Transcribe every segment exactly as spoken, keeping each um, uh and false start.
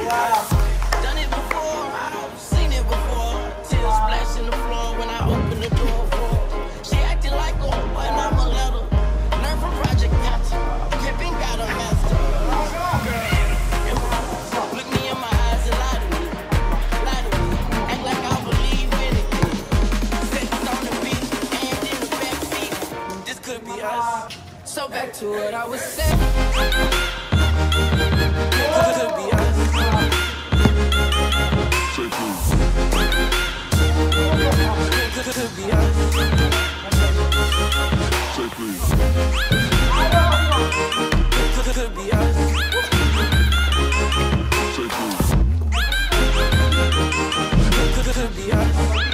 Done it before, I've seen it before. Tears splash in the floor when I open the door for her. She acting like a when I'm a letter. Learn from Project Gotcha. Pippin got a master. Look me in my eyes and lie to me. Lie to me. Act like I believe anything. Sex on the beat and in the backseat. This could be us. So back to what I was saying. Could be us. Say please. Could be us. Say please. Could be us. Say please. Could be us.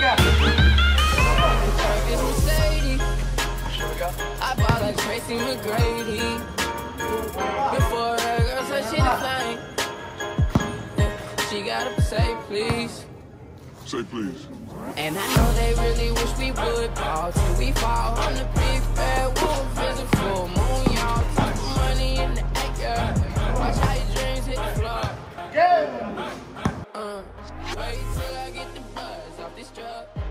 It's Mercedes. I bought like Tracy McGrady. Before that girl said she the flame. She gotta say please. Say please. And I know they really wish we would ball till we fall on the big bad wolf. Visit full moon, y'all. Talk money in the air. Watch how your dreams hit the floor. Yeah. Uh, wait till I get the buzz off this drug.